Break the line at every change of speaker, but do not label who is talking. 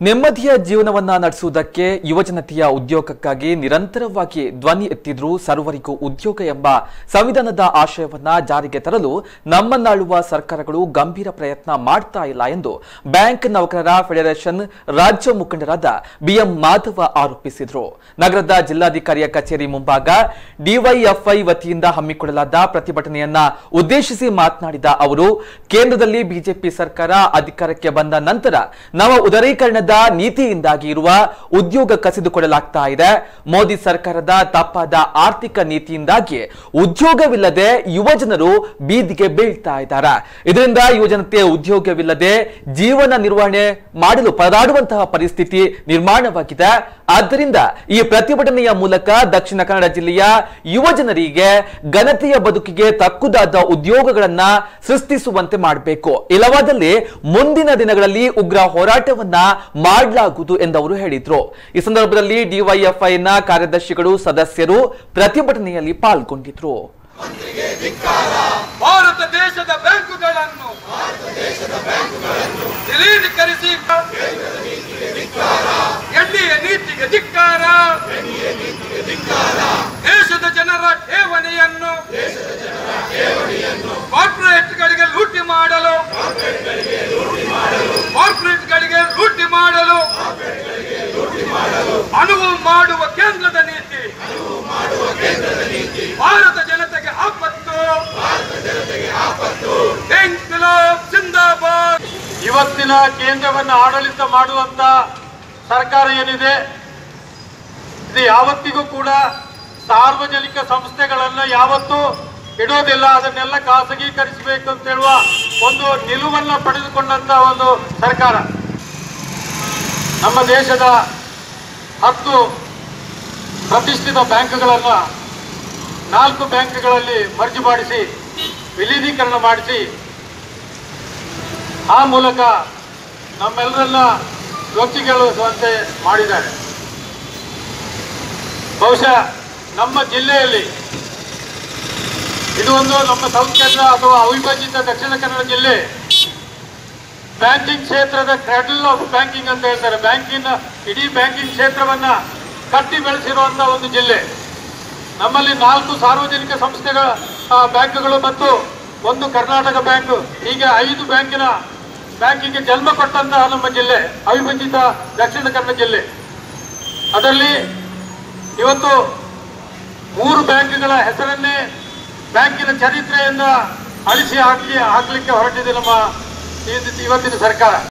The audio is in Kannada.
ನೆಮ್ಮದಿಯ ಜೀವನವನ್ನ ನಡೆಸುವುದಕ್ಕೆ ಯುವಜನತೆಯ ಉದ್ಯೋಗಕ್ಕಾಗಿ ನಿರಂತರವಾಗಿ ಧ್ವನಿ ಎತ್ತಿದ್ರೂ ಸರ್ವರಿಗೂ ಉದ್ಯೋಗ ಎಂಬ ಸಂವಿಧಾನದ ಆಶಯವನ್ನ ಜಾರಿಗೆ ತರಲು ನಮ್ಮನ್ನಾಳುವ ಸರ್ಕಾರಗಳು ಗಂಭೀರ ಪ್ರಯತ್ನ ಮಾಡ್ತಾ ಇಲ್ಲ ಎಂದು ಬ್ಯಾಂಕ್ ನೌಕರರ ಫೆಡರೇಷನ್ ರಾಜ್ಯ ಮುಖಂಡರಾದ ಬಿಎಂ ಮಾಧವ ಆರೋಪಿಸಿದರು. ನಗರದ ಜಿಲ್ಲಾಧಿಕಾರಿಯ ಕಚೇರಿ ಮುಂಭಾಗ ಡಿವೈಎಫ್ಐ ವತಿಯಿಂದ ಹಮ್ಮಿಕೊಳ್ಳಲಾದ ಪ್ರತಿಭಟನೆಯನ್ನ ಉದ್ದೇಶಿಸಿ ಮಾತನಾಡಿದ ಅವರು, ಕೇಂದ್ರದಲ್ಲಿ ಬಿಜೆಪಿ ಸರ್ಕಾರ ಅಧಿಕಾರಕ್ಕೆ ಬಂದ ನಂತರ ನವ ಉದಾರೀಕರಣ ನೀತಿಯಿಂದಾಗಿ ಇರುವ ಉದ್ಯೋಗ ಕಸಿದುಕೊಳ್ಳಲಾಗ್ತಾ ಇದೆ. ಮೋದಿ ಸರ್ಕಾರದ ತಪ್ಪಾದ ಆರ್ಥಿಕ ನೀತಿಯಿಂದಾಗಿ ಉದ್ಯೋಗವಿಲ್ಲದೆ ಯುವಜನರು ಬೀದಿಗೆ ಬೀಳ್ತಾ ಇದ್ದಾರೆ. ಇದರಿಂದ ಯುವಜನತೆ ಉದ್ಯೋಗವಿಲ್ಲದೆ ಜೀವನ ನಿರ್ವಹಣೆ ಮಾಡಲು ಪರದಾಡುವಂತಹ ಪರಿಸ್ಥಿತಿ ನಿರ್ಮಾಣವಾಗಿದೆ. ಆದ್ದರಿಂದ ಈ ಪ್ರತಿಭಟನೆಯ ಮೂಲಕ ದಕ್ಷಿಣ ಕನ್ನಡ ಜಿಲ್ಲೆಯ ಯುವಜನರಿಗೆ ಘನತೆಯ ಬದುಕಿಗೆ ತಕ್ಕುದಾದ ಉದ್ಯೋಗಗಳನ್ನ ಸೃಷ್ಟಿಸುವಂತೆ ಮಾಡಬೇಕು. ಇಲ್ಲವಾದಲ್ಲಿ ಮುಂದಿನ ದಿನಗಳಲ್ಲಿ ಉಗ್ರ ಹೋರಾಟವನ್ನ ಮಾಡಲಾಗುವುದು ಎಂದವರು ಹೇಳಿದ್ರು. ಈ ಸಂದರ್ಭದಲ್ಲಿ ಡಿವೈಎಫ್ಐನ ಕಾರ್ಯದರ್ಶಿಗಳು ಸದಸ್ಯರು ಪ್ರತಿಭಟನೆಯಲ್ಲಿ ಪಾಲ್ಗೊಂಡಿದ್ರು.
ಭಾರತ ದೇಶದ ಬ್ಯಾಂಕುಗಳನ್ನು ವಿಲೀನೀಕರಿಸಿ ಎನ್ಡಿಎ ನೀತಿಗೆ ಧಿಕ್ಕಾರ. ದೇಶದ ಜನರ ಠೇವಣಿಯನ್ನು ಕಾರ್ಪೊರೇಟ್ಗಳಿಗೆ ಲೂಟಿ ಮಾಡಲು ಅನುವು ಮಾಡುವ ಕೇಂದ್ರದ ನೀತಿ ಭಾರತ ಜನತೆಗೆ ಆಪತ್ತು. ಇನ್ಕ್ಲಾಬ್ ಜಿಂದಾಬಾದ್. ಇವತ್ತಿನ ಕೇಂದ್ರವನ್ನು ಆಡಳಿತ ಮಾಡುವಂತ ಸರ್ಕಾರ ಏನಿದೆ, ಇದು ಯಾವತ್ತಿಗೂ ಕೂಡ ಸಾರ್ವಜನಿಕ ಸಂಸ್ಥೆಗಳನ್ನ ಯಾವತ್ತೂ ಇಡೋದಿಲ್ಲ, ಅದನ್ನೆಲ್ಲ ಖಾಸಗೀಕರಿಸಬೇಕು ಅಂತ ಹೇಳುವ ಒಂದು ನಿಲುವನ್ನ ಪಡೆದುಕೊಂಡಂತ ಒಂದು ಸರ್ಕಾರ. ನಮ್ಮ ದೇಶದ 10 ಪ್ರತಿಷ್ಠಿತ ಬ್ಯಾಂಕ್ಗಳನ್ನು 4 ಬ್ಯಾಂಕ್ಗಳಲ್ಲಿ ಮರ್ಜ್ ಮಾಡಿಸಿ ವಿಲೀನೀಕರಣ ಮಾಡಿಸಿ ಆ ಮೂಲಕ ನಮ್ಮೆಲ್ಲರನ್ನ ರೊಚ್ಚಿಗೆಳುವಂತೆ ಮಾಡಿದ್ದಾರೆ. ಬಹುಶಃ ನಮ್ಮ ಜಿಲ್ಲೆಯಲ್ಲಿ ಇದು ಒಂದು ನಮ್ಮ ಸೌತ್ ಕನ್ನಡ ಅಥವಾ ಅವಿಭಜಿತ ದಕ್ಷಿಣ ಕನ್ನಡ ಜಿಲ್ಲೆ ಬ್ಯಾಂಕಿಂಗ್ ಕ್ಷೇತ್ರದ ಕ್ರಾಡಲ್ ಆಫ್ ಬ್ಯಾಂಕಿಂಗ್ ಅಂತ ಹೇಳ್ತಾರೆ. ಇಡೀ ಬ್ಯಾಂಕಿಂಗ್ ಕ್ಷೇತ್ರವನ್ನ ಕಟ್ಟಿ ಬೆಳೆಸಿರುವಂತ ಒಂದು ಜಿಲ್ಲೆ. ನಮ್ಮಲ್ಲಿ 4 ಸಾರ್ವಜನಿಕ ಸಂಸ್ಥೆಗಳ ಬ್ಯಾಂಕ್ಗಳು ಮತ್ತು 1 ಕರ್ನಾಟಕ ಬ್ಯಾಂಕ್, ಹೀಗೆ 5 ಬ್ಯಾಂಕಿಗೆ ಜನ್ಮ ಕೊಟ್ಟಂತಹ ನಮ್ಮ ಜಿಲ್ಲೆ ಅವಿಭಜಿತ ದಕ್ಷಿಣ ಕನ್ನಡ ಜಿಲ್ಲೆ. ಅದರಲ್ಲಿ ಇವತ್ತು 3 ಬ್ಯಾಂಕ್ಗಳ ಹೆಸರನ್ನೇ ಬ್ಯಾಂಕಿನ ಚರಿತ್ರೆಯಿಂದ ಅಳಿಸಿ ಹಾಕಲಿಕ್ಕೆ ಹೊರಟಿದೆ ನಮ್ಮ ಇವತ್ತಿನ ಸರ್ಕಾರ.